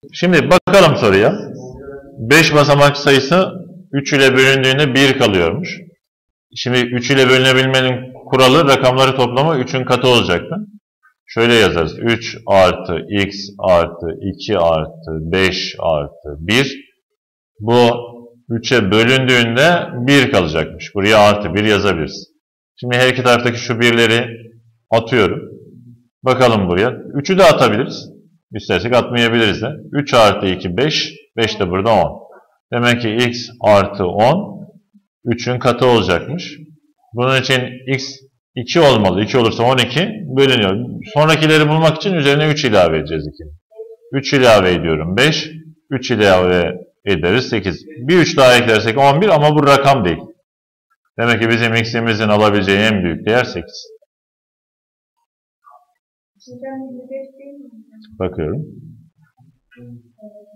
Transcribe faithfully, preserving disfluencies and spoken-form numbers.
Şimdi bakalım soruya. beş basamak sayısı üç ile bölündüğünde bir kalıyormuş. Şimdi üç ile bölünebilmenin kuralı rakamları toplamı üçün katı olacaktı. Şöyle yazarız. üç artı x artı iki artı beş artı bir. Bu üçe bölündüğünde bir kalacakmış. Buraya artı bir yazabiliriz. Şimdi her iki taraftaki şu birleri atıyorum. Bakalım buraya. üçü de atabiliriz. İstersek atmayabiliriz de. üç artı iki beş. beş de burada on. Demek ki x artı on üçün katı olacakmış. Bunun için x iki olmalı. iki olursa on iki bölünüyor. Sonrakileri bulmak için üzerine üç ilave edeceğiz iki. üç ilave ediyorum beş. üç ilave ederiz sekiz. Bir üç daha eklersek on bir ama bu rakam değil. Demek ki bizim x'imizin alabileceği en büyük değer sekiz. Bakıyorum.